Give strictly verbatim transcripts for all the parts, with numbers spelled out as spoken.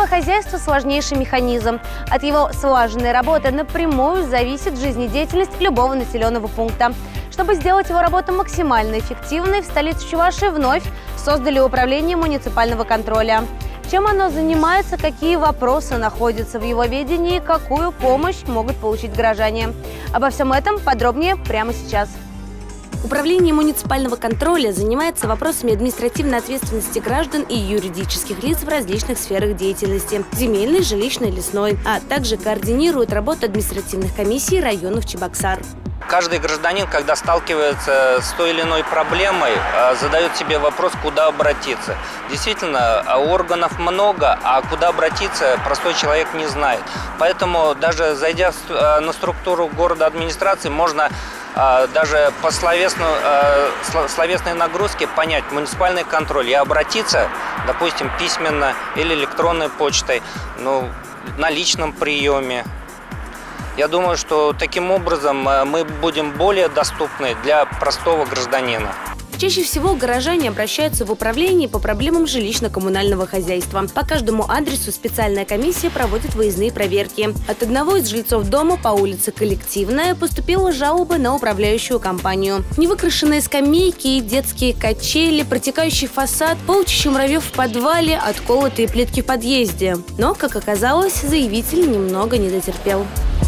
Коммунальное хозяйство – сложнейший механизм. От его слаженной работы напрямую зависит жизнедеятельность любого населенного пункта. Чтобы сделать его работу максимально эффективной, в столице Чувашии вновь создали управление муниципального контроля. Чем оно занимается, какие вопросы находятся в его ведении, какую помощь могут получить горожане. Обо всем этом подробнее прямо сейчас. Управление муниципального контроля занимается вопросами административной ответственности граждан и юридических лиц в различных сферах деятельности – земельной, жилищной, лесной, а также координирует работу административных комиссий районов Чебоксар. Каждый гражданин, когда сталкивается с той или иной проблемой, задает себе вопрос, куда обратиться. Действительно, органов много, а куда обратиться простой человек не знает. Поэтому даже зайдя на структуру города администрации, можно даже по словесной, словесной нагрузке понять муниципальный контроль и обратиться, допустим, письменно или электронной почтой, ну, на личном приеме. Я думаю, что таким образом мы будем более доступны для простого гражданина. Чаще всего горожане обращаются в управление по проблемам жилищно-коммунального хозяйства. По каждому адресу специальная комиссия проводит выездные проверки. От одного из жильцов дома по улице Коллективная поступила жалоба на управляющую компанию. Невыкрашенные скамейки и детские качели, протекающий фасад, полчища муравьев в подвале, отколотые плитки в подъезде. Но, как оказалось, заявитель немного не дотерпел.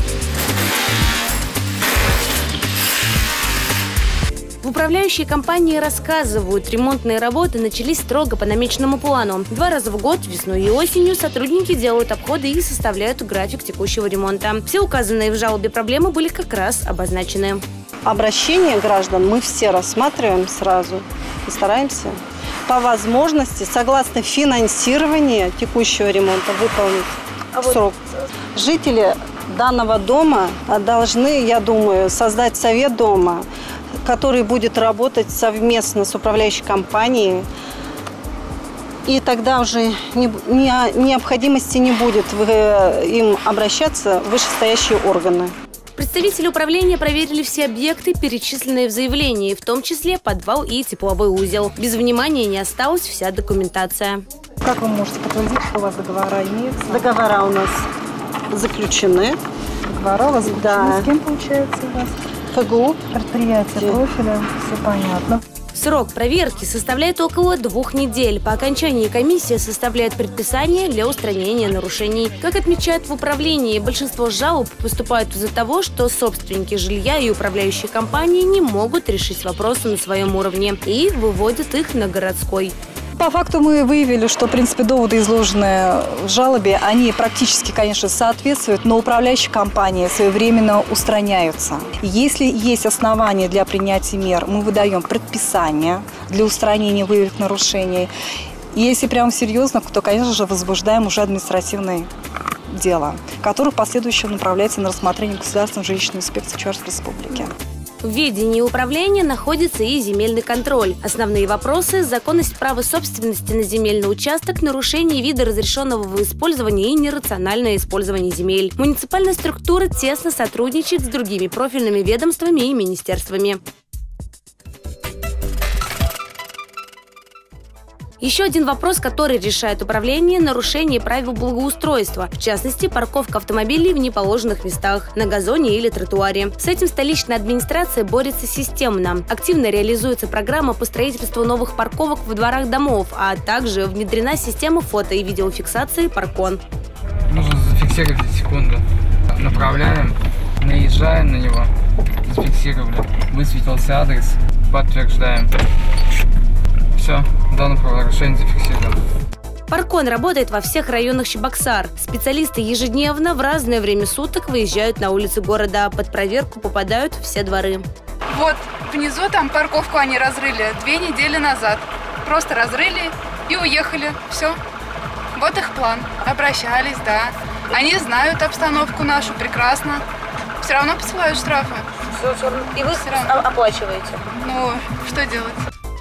В управляющей компании рассказывают, ремонтные работы начались строго по намеченному плану. Два раза в год, весной и осенью, сотрудники делают обходы и составляют график текущего ремонта. Все указанные в жалобе проблемы были как раз обозначены. Обращения граждан мы все рассматриваем сразу и стараемся по возможности, согласно финансирования текущего ремонта, выполнить а срок. Вот... Жители данного дома должны, я думаю, создать совет дома, который будет работать совместно с управляющей компанией. И тогда уже не, не, необходимости не будет в, им обращаться в вышестоящие органы. Представители управления проверили все объекты, перечисленные в заявлении, в том числе подвал и тепловой узел. Без внимания не осталась вся документация. Как вы можете подтвердить, что у вас договора имеются? Договора у нас заключены. Договора у вас заключены? Да. С кем получается у вас? ФГУ. Предприятие профиля, все понятно. Срок проверки составляет около двух недель. По окончании комиссия составляет предписание для устранения нарушений. Как отмечают в управлении, большинство жалоб поступают из-за того, что собственники жилья и управляющие компании не могут решить вопросы на своем уровне и выводят их на городской. По факту мы выявили, что, в принципе, доводы, изложенные в жалобе, они практически, конечно, соответствуют, но управляющие компании своевременно устраняются. Если есть основания для принятия мер, мы выдаем предписание для устранения выявленных нарушений. Если прям серьезно, то, конечно же, возбуждаем уже административное дело, которое в последующем направляется на рассмотрение Государственной жилищной инспекции Чувашской Республики. В ведении управления находится и земельный контроль. Основные вопросы – законность права собственности на земельный участок, нарушение вида разрешенного в использовании и нерациональное использование земель. Муниципальная структура тесно сотрудничает с другими профильными ведомствами и министерствами. Еще один вопрос, который решает управление – нарушение правил благоустройства. В частности, парковка автомобилей в неположенных местах, на газоне или тротуаре. С этим столичная администрация борется системно. Активно реализуется программа по строительству новых парковок в дворах домов, а также внедрена система фото- и видеофиксации «Паркон». Нужно зафиксировать секунду. Направляем, наезжаем на него, зафиксировали. Высветился адрес, подтверждаем. Все, данное правонарушение зафиксировано. Паркон работает во всех районах Чебоксар. Специалисты ежедневно в разное время суток выезжают на улицы города. Под проверку попадают все дворы. Вот внизу там парковку они разрыли две недели назад. Просто разрыли и уехали. Все. Вот их план. Обращались, да. Они знают обстановку нашу прекрасно. Все равно посылают штрафы. И вы оплачиваете? Ну, что делать?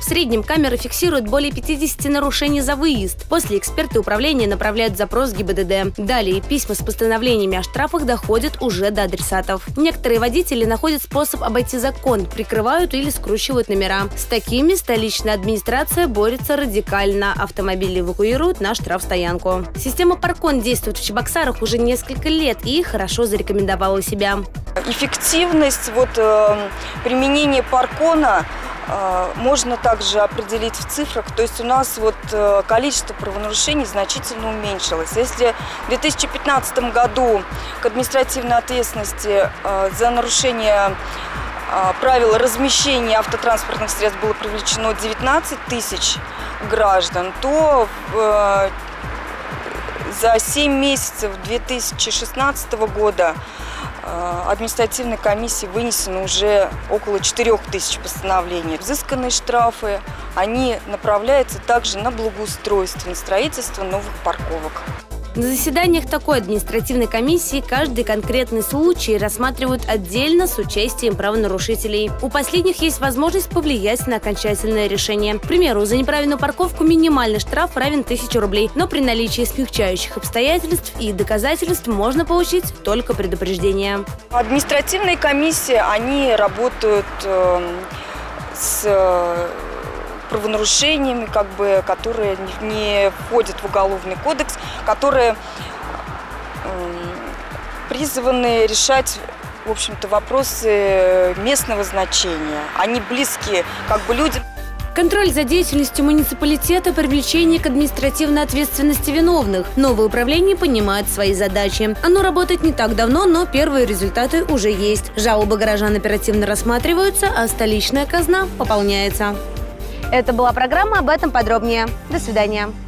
В среднем камеры фиксируют более пятидесяти нарушений за выезд. После эксперты управления направляют запрос в ГИБДД. Далее письма с постановлениями о штрафах доходят уже до адресатов. Некоторые водители находят способ обойти закон, прикрывают или скручивают номера. С такими столичная администрация борется радикально. Автомобили эвакуируют на штрафстоянку. Система Паркон действует в Чебоксарах уже несколько лет и хорошо зарекомендовала себя. Эффективность вот, э, применения Паркона э, можно также определить в цифрах. То есть у нас вот, э, количество правонарушений значительно уменьшилось. Если в две тысячи пятнадцатом году к административной ответственности э, за нарушение э, правил размещения автотранспортных средств было привлечено девятнадцать тысяч граждан, то э, за семь месяцев две тысячи шестнадцатого года административной комиссии вынесено уже около четырёх тысяч постановлений. Взысканные штрафы, они направляются также на благоустройство, на строительство новых парковок. На заседаниях такой административной комиссии каждый конкретный случай рассматривают отдельно с участием правонарушителей. У последних есть возможность повлиять на окончательное решение. К примеру, за неправильную парковку минимальный штраф равен тысяче рублей, но при наличии смягчающих обстоятельств и доказательств можно получить только предупреждение. Административные комиссии, они работают э, с правонарушениями, как бы, которые не входят в Уголовный кодекс, которые э, призваны решать, в общем-то, вопросы местного значения. Они близки как бы людям. Контроль за деятельностью муниципалитета, привлечение к административной ответственности виновных. Новое управление понимает свои задачи. Оно работает не так давно, но первые результаты уже есть. Жалобы горожан оперативно рассматриваются, а столичная казна пополняется. Это была программа «Об этом подробнее». До свидания.